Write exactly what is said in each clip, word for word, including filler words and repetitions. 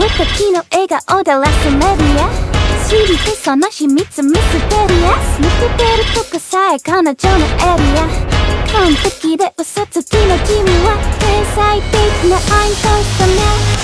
時の笑顔でラスメディア知りてその秘密ミステリアス抜けてるとこさえ彼女のエリア完璧で嘘つきの君は天才的な愛とさね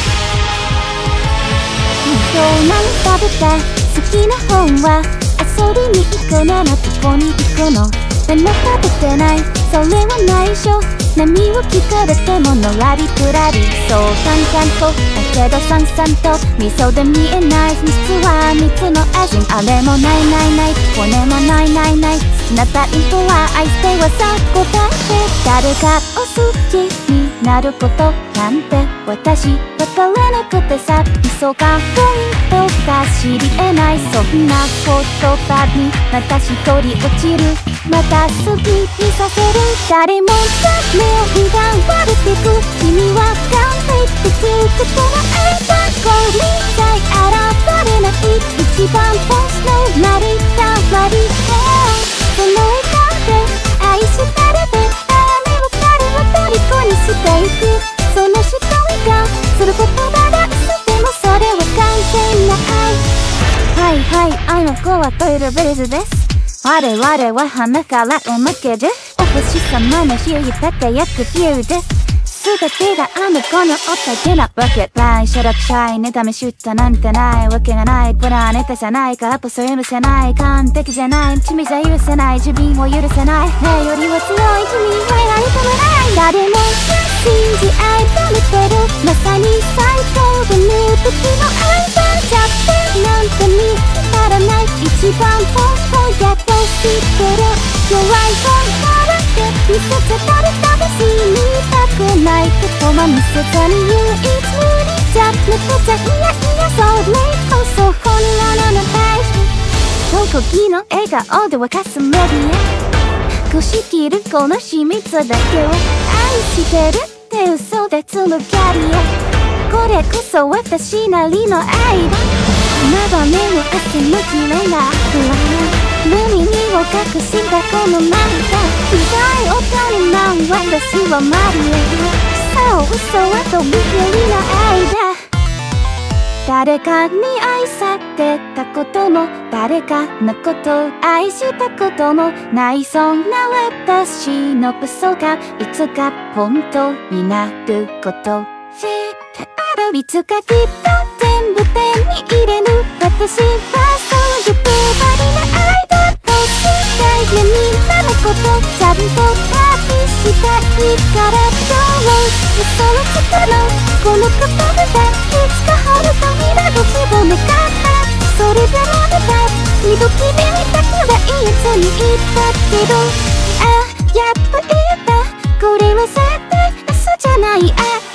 どうなの食べて好きな本は遊びに行くならどこに行くのでも食べてないそれは内緒何を聞かれてものらりくらりそう淡々とだけどさんさんと味噌で見えない実は蜜の味あれもないないない骨もないないない好きなタイプは愛してはさ答えて誰かを好きになることなんて私わからなくてさ密かポイントが知り得ないそんな言葉にまた一人落ちるまた好きにさせる誰もが目を奪われてく君は完璧的との間これさえ現れない一番星のなりたわりその笑顔で愛したれて誰も彼を虜にしていくその瞳がする言葉だでもそれは完全な愛はいはい愛の子はトイレベリズです我々は花からおまけですお星様の日々輝くビューです全てがあの子のおかげなわけないしょらくしゃい妬み知ったなんてないわけがないプラネタじゃないからこそ許せない完璧じゃない君じゃ許せない自分を許せないねよりは強い君は愛ともない誰もが信じ愛とめてるまさに最高で無敵の愛だキャプテンなんて見つからない一番本当やっと知ってる弱い本からって見せちゃ誰かが死にたくないことは見せずに唯一無二じゃなくちゃいやいやそれこそ本物の愛特技の笑顔で沸かすメディア隠しきるこの秘密だけを愛してるって嘘で紡がりやこれこそ私なりの愛だまだ目を汗のきれいな海にを隠したこの涙意外おかりなん私はマリエそう嘘はとびきりの愛だ誰かに愛されたことも誰かのことを愛したこともないそんな私の嘘がいつか本当になること知ってあるいつかきっと全部手に入れる私はそういうつもりな愛だとしたいねみんなのことちゃんと旅したいからどう嘘をつくのこの言葉でいつかほどと未来を絞めかったそれでもまた二度き目見たくらいやつに言ったけどあやっぱ言えたこれは絶対嘘じゃないあ